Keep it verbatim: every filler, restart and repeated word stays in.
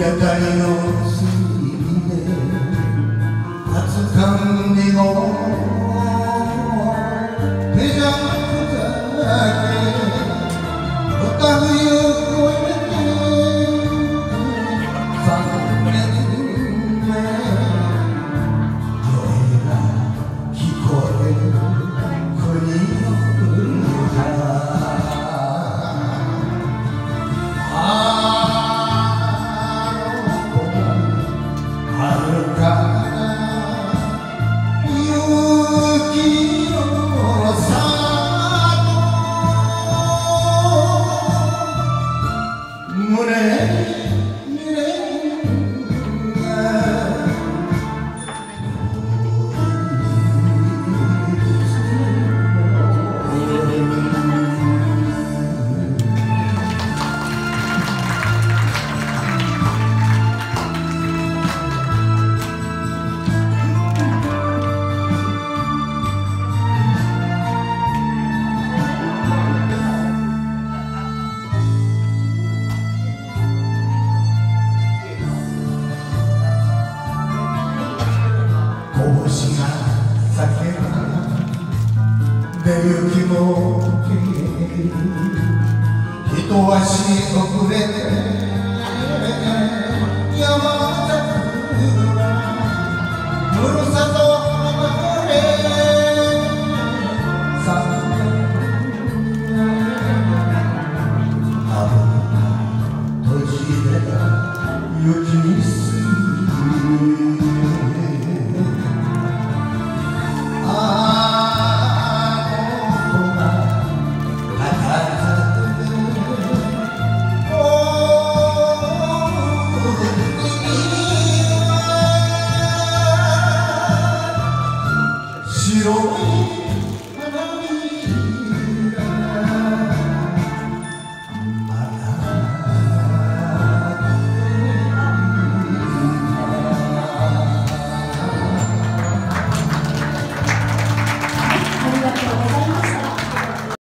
屋台の隅で初寒にも手じゃくだけ歌冬越えて三年目声が聞こえる国の歌出行きも消え一足遅れて山桜ふるさと離れ三年春が閉じれた雪に